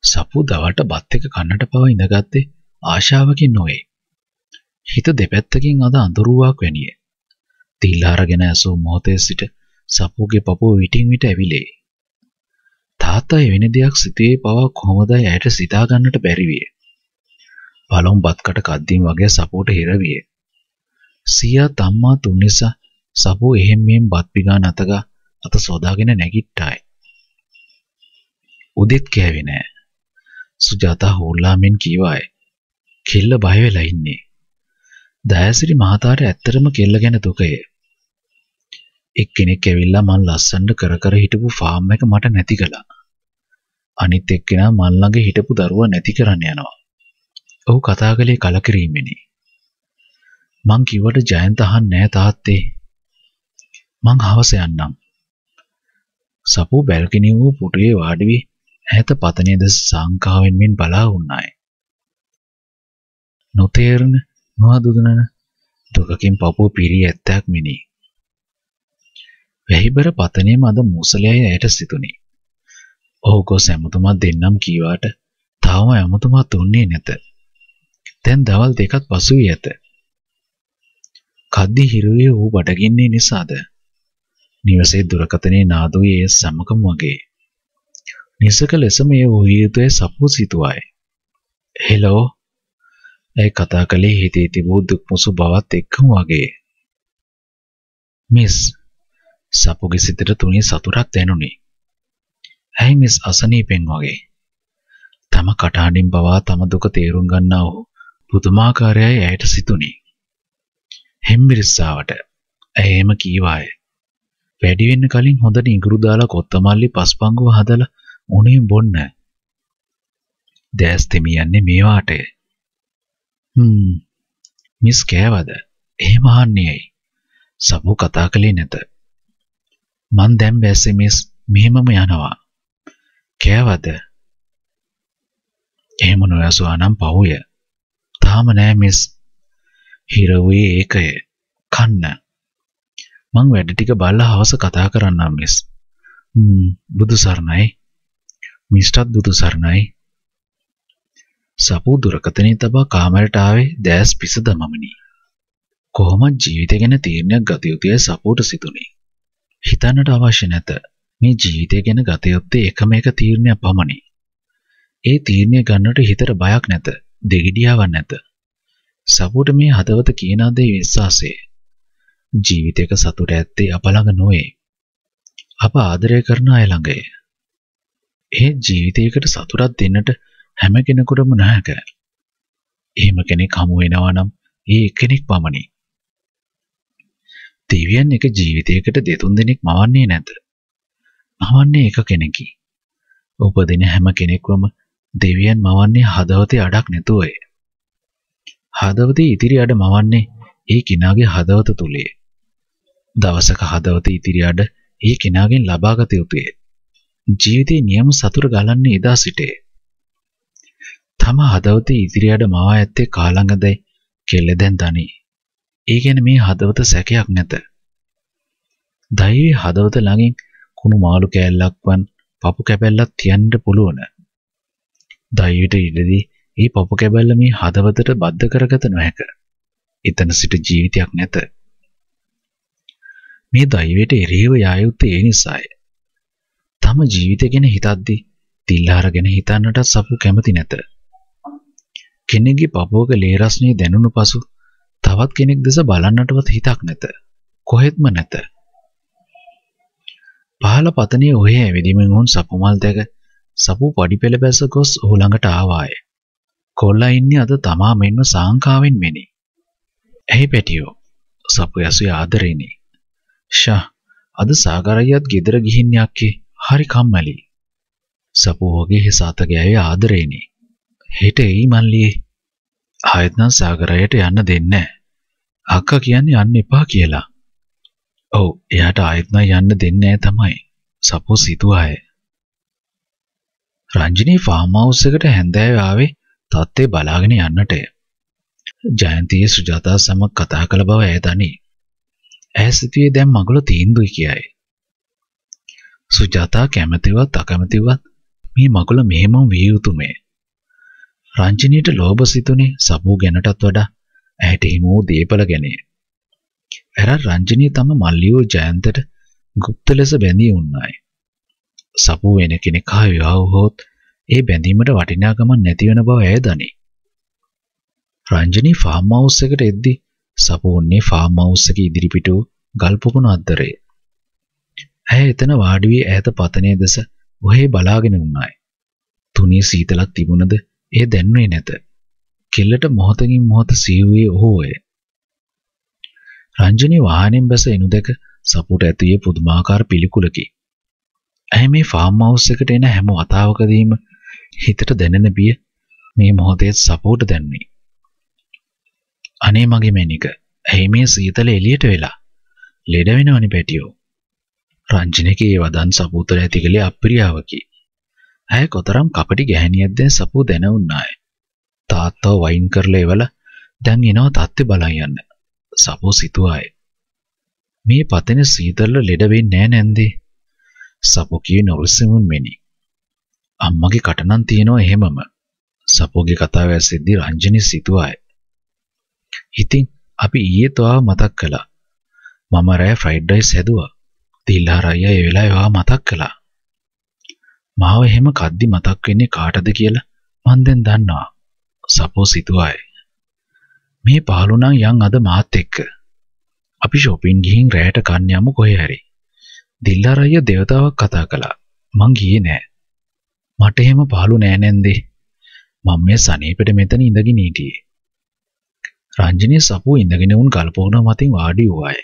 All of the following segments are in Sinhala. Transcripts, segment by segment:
සපු දවල්ට බත් එක කන්නට පවා ඉඳගත්තේ ආශාවකින් නොවේ. හිත දෙපැත්තකින් අද අඳුරුවක් වැනිය. තිල්ලාරගෙන ඇසූ මොහොතේ සිට සපුගේ පපුව විටින් විට ඇවිලේ. තාත්තා එවැනි දෙයක් සිතුවේ පවා කොහොමදයි ඇයට සිතා ගන්නට බැරි විය. පළොම් බත්කට කද්දීම් වගේ සපුවට හිර විය. සියා තම්මා තුන් නිසා සපු එහෙම් මෙහෙම් බත් පිගා නැතගා අත සෝදාගෙන නැගිට්ටායි. උදෙත් කෑවේ නෑ. සුජාතා හොල්ලාමින් කීවායි. කෙල්ල බය වෙලා ඉන්නේ. දයාසිරි මහතාට ඇත්තටම කෙල්ල ගැන දුකය. එක්කෙනෙක් ඇවිල්ලා මං ලස්සනට කර කර හිටපු ෆාම් එක මට නැති කළා. අනිත් එක්කෙනා මන් ළඟ හිටපු දරුවා නැති කරන්න යනවා. ඔහු කතා කළේ කලකිරීමෙනි. මං කිව්වට ජයන්ත අහන්නේ නෑ තාත්තේ. මං හවස යන්නම්. සපු බැල්කනි වූ පුටුවේ වාඩි වී ඈත පතනේ දෙස සංකාවෙන් මෙන් බලා වුණායි. නොතේරෙන නොඅදුදනන දුකකින් පපුව පිරී ඇත්තක් මිනි. වැහිබර පතනේම අද මූසලයයි ඇයට සිතුනි. ඔහු ගොස් ඇමතුමා දෙන්නම් කීවාට තාම ඇමතුමා දුන්නේ නැත. දැන් දවල් දෙකක් පසු වී ඇත. කද්දි හිරුවේ ඌ බඩගින්නේ නිසාද? නිවසේ දුරකථනයේ නාදුවේ සමකම වගේ. නිසක ලෙස මේ වූයේ සපු සිතුවායි. හෙලෝ. ඒ කතා කළේ හිතේ තිබූ දුක් මුසු බවත් එක්කම වගේ. මිස් සපුගේ සිතට තුනී සතුටක් දැනුනි. ඇයි මිස් අසනීපෙන් වගේ. තම කටහඬින් පවා තම දුක තේරුම් ගන්නා වූ පුදුමාකාරයයි ඇයට සිතුනි. හෙම්බිරිස්සාවට ඇය එම කීවාය. වැඩි වෙන්න කලින් හොඳට ඉඟුරු දාලා කොත්තමල්ලි පස්පංගුව හදලා උණින් බොන්න. දැස් තෙමියන්නේ මේවාටය. මිස් කෑවද? එහෙම අහන්නේ ඇයි? සපු කතා කළේ නැත. මං දැන් බැස්සේ මිස් මෙහෙමම යනවා. කෑවද? එහෙම නොයසුවා නම් පවුය. තාම නෑ මිස්. හිරවේ ඒකය. කන්න. මං වැඩ ටික බලලා හවස කතා කරන්නම් මිස්. බුදු සරණයි. මිස්ටත් බුදු සරණයි. සපු දුරකථනයේ තබා කාමරයට ආවේ දැස් පිස දමමිනි. කොහොමද ජීවිතය ගැන තීරණයක් ගත යුතුයි සපුට සිතුනි. හිතන්නට අවශ්‍ය නැත. මේ ජීවිතය ගැන ගත යුත්තේ එකම එක තීරණයක් පමණි. ඒ තීරණය ගන්නට හිතට බයක් නැත. දෙගිඩියාවක් නැත. සපුට මේ හදවත කියන දේ විශ්වාසය. ජීවිතයක සතුට ඇත්තේ අප ළඟ නොවේ. අප ආදරය කරන අය ළඟය. ඒ ජීවිතයකට සතුටක් දෙන්නට හැම කෙනෙකුටම නැහැක. එහෙම කෙනෙක් හමු වෙනවා නම් ඒ කෙනෙක් පමණි. දෙවියන් එක ජීවිතයකට දෙතුන් දෙනෙක් මවන්නේ නැත. මවන්නේ එක කෙනෙකි. උපදින හැම කෙනෙක්වම දෙවියන් මවන්නේ හදවතේ අඩක් නැතුවය. හදවතේ ඉතිරි අඩ මවන්නේ ඒ කෙනාගේ හදවත තුලේ. දවසක හදවතේ ඉතිරි අඩ ඒ කෙනාගෙන් ලබාගත යුතුය. ජීවිතේ නියම සතුට ගලන්නේ එදා සිටේ. තම හදවතේ ඉතිරි අඩ මවා ඇත්තේ කාලඟදයි කෙල්ල දැන් දනි. ඒ කියන්නේ මේ හදවත සැකයක් නැත. දෛවයේ හදවත ළඟින් කුණු මාළු කෑල්ලක්වන් පපු කැබැල්ලක් තියන්න පුළුවන්. දෛවයට ඉඩදී මේ පපු කැබැල්ල මේ හදවතට බද්ධ කරගත නොහැක. එතන සිට ජීවිතයක් නැත. මේ දෛවයට එරෙහිව යා යුත්තේ ඒ නිසාය. තම ජීවිතය ගැන හිතද්දී තිල්ලාර ගැන හිතන්නට සපු කැමති නැත. කෙනෙක්ගේ පපුවක ලේ රස්නේ දැනුණු පසු තවත් කෙනෙක් දෙස බලන්නටවත් හිතක් නැත. කොහෙත්ම නැත. පහළ පතනේ ඔහේ ඇවිදිමින් වුන් සපුමල් දැක සපු පඩිපෙළ බැස ගොස් ඔහු ළඟට ආවාය. කොල්ලා ඉන්නේ අද තමා මෙන්ම සාංකාවෙන් මෙනි. ඇයි පැටියෝ? සපු යසුවේ ආදරේනි. ෂා අද සාගරයියත් ගෙදර ගිහින් යක්කේ හරි කම්මැලි. සපු ඔහුගේ හිස අත ගෑවේ ආදරේනි. හෙට එයි මල්ලියේ. ආයෙත් නම් සාගරයට යන්න දෙන්නේ නැහැ. අක්කා කියන්නේ යන්න එපා කියලා. ඔව් එයාට ආයෙත් නම් යන්න දෙන්නේ නැහැ තමයි. සපු සිතුවාය. රංජිනී ෆාම් හවුස් එකට හැන්දෑවේ ආවේ තාත්තේ බලාගෙන යන්නටය. ජයන්තිය සුජාතා සමග කතා කළ බව ඇය දනී. ඇය සිතුවේ දැන් මගුල තීන්දුවයි කියයි. සුජාතා කැමතිවත් අකමැතිවත් මේ මගුල මෙහෙම විය යුතුමේ. රංජනීට ලෝභ සිතුනේ සපු ගැනටත් වඩා ඇයට හිමු දීපල ගැනේ. එර රංජනී තම මල්ලියෝ ජයන්තට গুপ্ত ලෙස බැඳී උන්නායි. සපු වෙන කෙනෙක් හා විවාහ වුවහොත් ඒ බැඳීමට වටිනාකමක් නැති වෙන බව ඇය දනී. රංජනී ෆාම් හවුස් එකට එද්දී සපු උන්නේ ෆාම් හවුස් එකේ ඉදිරිපිට ගල් පොකුණු අද්දරේ. ඇය එතන වාඩි වී ඈත පතනේ දෙස ඔහේ බලාගෙන උන්නායි. තුනී සීතලක් තිබුණද ඒ දැනුනේ නැත. කෙල්ලට මොහොතකින් මොහොත සිහිවුවේ ඔහුය. රංජනී වාහනෙන් බැස එනු දැක සපුට ඇතුයේ පුදුමාකාර පිළිකුලකි. ඇය මේ ෆාම් හවුස් එකට එන හැම වතාවකදීම හිතට දැනෙන බිය මේ මොහොතේ සපුට දැනුනේ. අනේ මගේ මැනික, ඇයි මේ සීතල එළියට වෙලා ලෙඩ වෙනවනේ පැටියෝ. රංජනීගේ ඒ වදන් සපුතට ඇති කලේ අප්‍රියාවකි. ඇය කොතරම් කපටි ගැහණියක්ද සපු දැනුණාය. තාත්තව වයින් කරලා එවලා දැන් එනවා තාත්තේ බලන් යන්න. සපු සිතුවාය. මේ පතන සීතල ලෙඩ වෙන්නේ නෑ නැන්දේ. සපු කී නොරසමුන් මෙනි. අම්මගේ කටනම් තියෙනවා එහෙමම. සපුගේ කතාව ඇසෙද්දී රංජනී සිතුවාය. ඉතින් අපි ඊයේ තෝවා මතක් කළා. මම රෑ ෆ්‍රයිඩ් රයිස් හැදුවා. තිල්හාර අයියා ඒ වෙලාවේ මතක් කළා. මාව එහෙම කද්දි මතක් වෙන්නේ කාටද කියලා මං දැන් දන්නවා. සපෝ සිතුවාය. මේ පහළු නම් යන් අද මාත් එක්ක. අපි shopping ගිහින් රැයට කන්න යමු කොහේ හරි. දිල්ලාර අයියා දේවතාවක් කතා කළා. මං ගියේ නෑ. මට එහෙම පහළු නෑ නැන්දේ. මම මේ සනීපෙට මෙතන ඉඳගෙන හිටියේ. රංජනී සපු ඉඳගෙන උන් ගල්පොහුණ මතින් වාඩි වුණාය.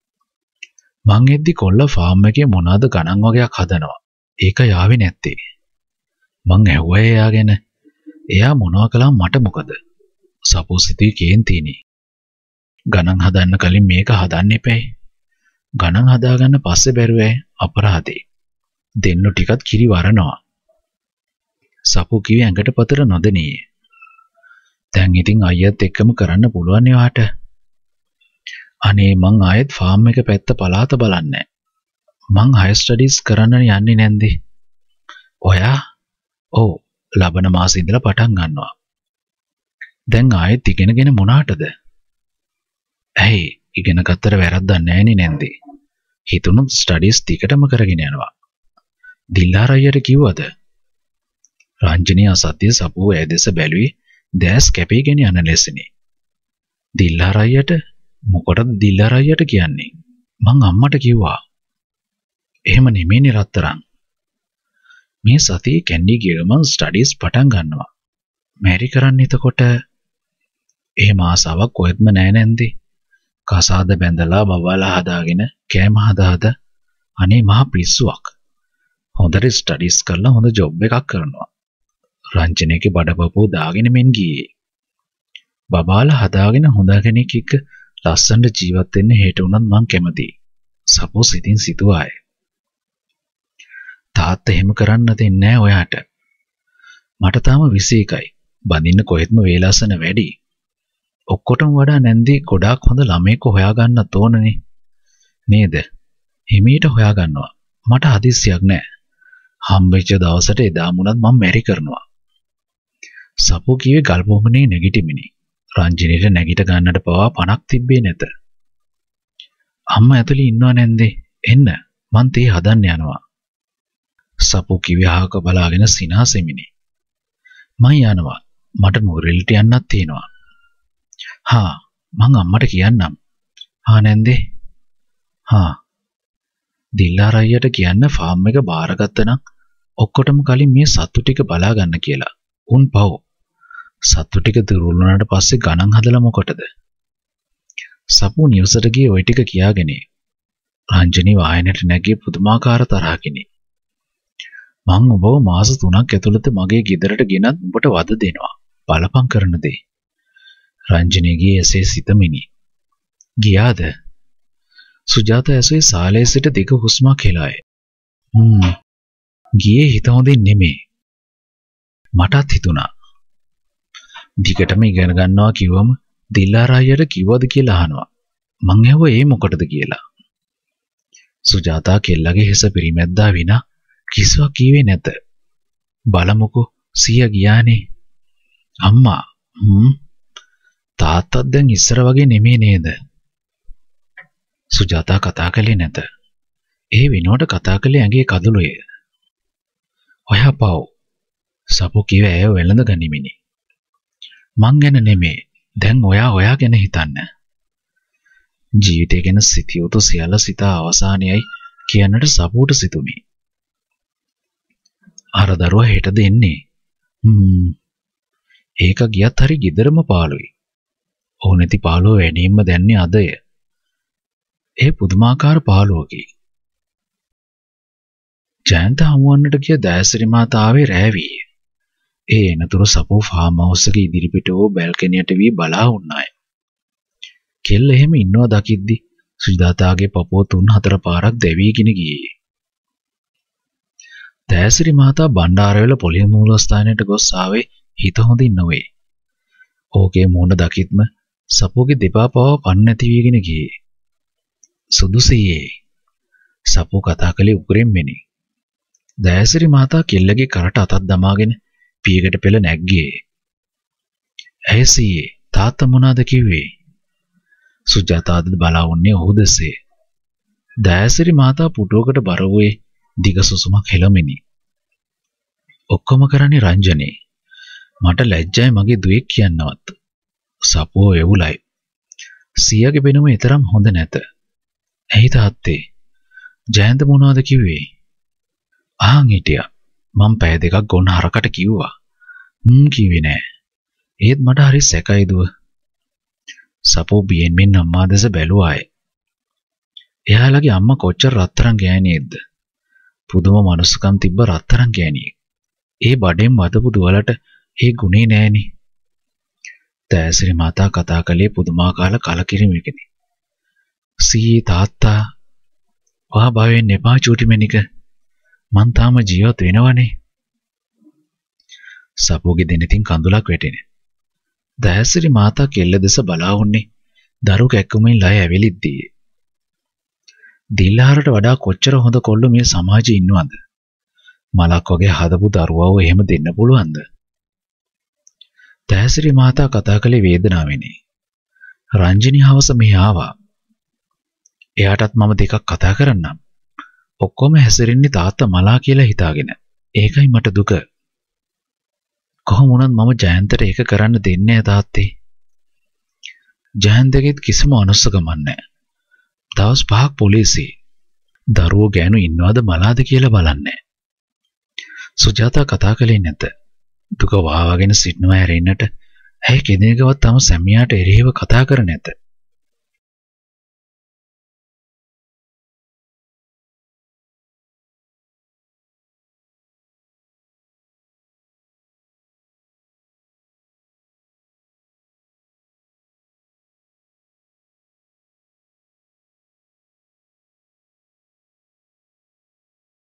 මං එද්දි කොල්ල ෆාම් එකේ මොනවාද ගණන් වගේක් හදනවා. ඒක යාවේ නැත්තේ. මං ඇහුවා එයා ගැන. එයා මොනවා කළා මට මොකද? සපු සිතුයි කේන්තිනි. ගණන් හදන්න කලින් මේක හදන්න එපැයි. ගණන් හදාගන්න පස්සේ බැරුවේ අපරාධේ. දෙන්නු ටිකත් කිරි වරනවා. සපු කිව්වේ ඇඟට පතර නොදෙනී. දැන් ඉතින් අයියත් එක්කම කරන්න පුළුවන් යාට. අනේ මං ආයෙත් ෆාම් එක පැත්ත පලාත බලන්නේ. මං හයි ස්ටඩීස් කරන්න යන්නේ නැන්දේ. ඔයා? ඔව්, ලබන මාසේ ඉඳලා පටන් ගන්නවා. දැන් ආයෙත් ඉගෙනගෙන මොනාටද? ඇයි ඉගෙන ගත්තට වැරද්දක් නැහැ නැන්දේ. හිතුණොත් ස්ටඩීස් ටිකටම කරගෙන යනවා. දිල්ලාර අයියට කිව්වද? රංජනී අසත්‍ය සපුව ඇදෙස බැලුවේ දැස් කැපීගෙන යන ලෙසනේ. දිල්ලාර අයියට මොකටද දිල්ලාර අයියට කියන්නේ? මං අම්මට කිව්වා. එහෙම නෙමෙයිනේ රත්තරන්. මේ සතියේ කැන්ඩි ගිරමන් ස්ටඩීස් පටන් ගන්නවා. මැරි කරන්න එතකොට එහෙම ආසාවක් කොහෙත්ම නැහැ නැන්දේ. කසාද බැඳලා බබාලා හදාගෙන කෑම හදා අනේ මහා පිස්සුවක්. හොඳට ස්ටඩීස් කරලා හොඳ ජොබ් එකක් කරනවා. රංජනීගේ බඩපපුව දාගෙන මෙන් ගියේ. බබාලා හදාගෙන හොඳ කෙනෙක් එක්ක ලස්සනට ජීවත් වෙන්න හේතු උනත් මං කැමතියි. සපෝ සිතින් සිතුවාය. තාත්තා එහෙම කරන්න දෙන්නේ නැහැ ඔයාට. මට තාම 21යි. බඳින්න කොහෙත්ම වේලාසන වැඩි. ඔක්කොටම වඩා නැන්දේ ගොඩාක් හොඳ ළමයෙක් හොයාගන්න තෝරන්නේ. නේද? හිමීට හොයාගන්නවා. මට හදිස්සියක් නැහැ. හම්බෙච්ච දවසට එදා මුණත් මම මැරි කරනවා. සපෝ කිව්වේ ගල්පොහුණේ නැගිටිමිනි. රංජනීට නැගිට ගන්නට පවා පණක් තිබ්බේ නැත. අම්මා ඇතුලේ ඉන්නව නැන්දේ. එන්න මං තේ හදන්න යනවා. සපෝ කිව්වේ අහක බලාගෙන සිනාසෙමිනි. මං යනවා. මට නුවරඑළියට යන්නත් තියෙනවා. හා මං අම්මට කියන්නම්. හා නැන්දේ. හා දිල්ලාර අයියට කියන්න ෆාම් එක බාරගත්ත නම් ඔක්කොටම කලින් මේ සත්තු ටික බලා ගන්න කියලා. උන් පව්. සත්තු ටික දිරුණාට පස්සේ ගණන් හදලා මොකටද? සපු නිවසට ගියේ ওই ටික කියාගෙන. රංජනී වාහනේට නැගී පුදුමාකාර තරහකිනි. මං ඔබව මාස 3ක් ඇතුළත මගේ ගෙදරට ගෙනත් උඹට වද දෙනවා. බලපං කරන දේ. රංජනීගේ එසේ සිතමිනි. ගියාද? සුජාතා ඇසුවේ සාලේ සිට දිග හුස්මක් හෙලාය. ගියේ හිත හොඳින් නෙමේ. මටත් හිතුණා. දිගටම ඉගෙන ගන්නවා කිව්වම දිල්ලාර අයියට කිව්වද කියලා අහනවා. මං ඇහුවා ඒ මොකටද කියලා. සුජාතා කෙල්ලගේ හිස පිරිමැද්දා විනා කිසිවක් කීවේ නැත. බලමුකෝ සීයා ගියානේ. අම්මා තාත්තත් දැන් ඉස්සර වගේ නෙමෙයි නේද? සුජාතා කතා කළේ නැත. ඒ විනෝඩ කතා කළේ ඇඟේ කඳුළුය. ඔයා පව්. සපු කිව්ව ඇය වෙළඳ ගනිමිනි. මං ගැන නෙමෙයි. දැන් ඔයා ගැන හිතන්න. ජීවිතය ගැන සිටියුතු සියල්ල සිතා අවසානයයි කියන්නට සපුවට සිතුනි. අර දරුවා හෙටද එන්නේ? ඒක ගියත් හරි ගෙදරම පාළුයි. ඕ නැති පාළුව වැඩියෙන්ම දැන්නේ අදය. ඒ පුදුමාකාර පාළුවකි. ජයන්ත හමුවන්නට ගිය දෑසිරි මාතාවේ රෑවී. ඒ එනතුරු සපෝ ෆාම් හවුස් එක ඉදිරිපිට වූ බැල්කනියට වී බලා වුණාය. කෙල්ල එහෙම ඉන්නවා දකිද්දි සුජාතාගේ පපුව 3-4 පාරක් දැවීගෙන ගියේ. දෑසිරි මාතා බණ්ඩාරවැල පොලිස් මූලස්ථානයට ගොස් ආවේ හිත හොඳින් නොවේ. ඕකේ මූණ දකිත්ම සපෝගේ දෙපා පව පන්න නැති වීගෙන ගියේ. සුදුසියේ සපෝ කතා කළේ උගුරෙන් මෙනි. දෑසිරි මාතා කෙල්ලගේ කරට අතක් දමාගෙන පියකට පෙළ නැග්ගේ. ඇයි සීයේ තාත්තා මොනවාද කිව්වේ? සුජාතාද බලා වුණේ ඔහු දෙසේ. දෑසිරි මාතා පුටුවකට බර වූයේ දිග සුසුමක් හෙළමිනි. ඔක්කොම කරන්නේ රංජනේ. මට ලැජ්ජයි මගේ දුවෙක් කියන්නවත්. සපුව එවුලයි. සියගේ බෙනුම ඊතරම් හොඳ නැත. ඇයි තාත්තේ? ජයන්ත මොනවද කිව්වේ? ආන් හිටියා. මම පැය දෙකක් ගොන්න හරකට කිව්වා. කිව්වේ නෑ. ඒත් මට හරි සැකයි දුව. සපෝ බියෙන් මෙන් අම්මා දැස බැලුවාය. එයාලගේ අම්මා කොච්චර රත්තරන් ගෑණියෙක්ද? පුදුම මනුස්සකම් තිබ්බ රත්තරන් ගෑණියෙක්. ඒ බඩෙන් වදපු දුවලට ඒ ගුණේ නෑනේ. දෑසිරි මාතා කතා කළේ පුදුමාකාර කලකිරීමකිනි. සී තාත්තා ඔයා බය වෙන්න එපා චූටි මැනික. මං තාම ජීවත් වෙනවනේ. සපෝගේ දෙනෙතින් කඳුලක් වැටෙන. දෑසිරි මාතා කෙල්ල දෙස බලා වුණේ දරු කැක්කුමෙන් ලය ඇවිලිද්දී. දිල්හාරට වඩා කොච්චර හොඳ කොල්ලෝ මේ සමාජයේ ඉන්නවද? මලක් වගේ හදපු දරුවව එහෙම දෙන්න පුළුවන්ද? දෑසිරි මාතා කතා කළේ වේදනාවෙනි. රංජනී හවස මෙහි ආවා. එයාටත් මම දෙකක් කතා කරන්නම්. ඔක්කොම හැසිරෙන්නේ තාත්තා මලා කියලා හිතාගෙන. ඒකයි මට දුක. කොහොම වුණත් මම ජයන්තට ඒක කරන්න දෙන්නේ නැහැ තාත්තේ. ජයන්තගෙත් කිසිම අනුස්සකමක් නැහැ. දවස් 5ක් පොලිසියේ. දරුවෝ ගෑනු ඉන්නවද මලාද කියලා බලන්නේ. සුජාතා කතා කළේ නැත. දුක වහවගෙන සිටනවා ඇරෙන්නට ඇයි කෙනෙක්වත් තම සැමියාට එරෙහිව කතා කර නැත.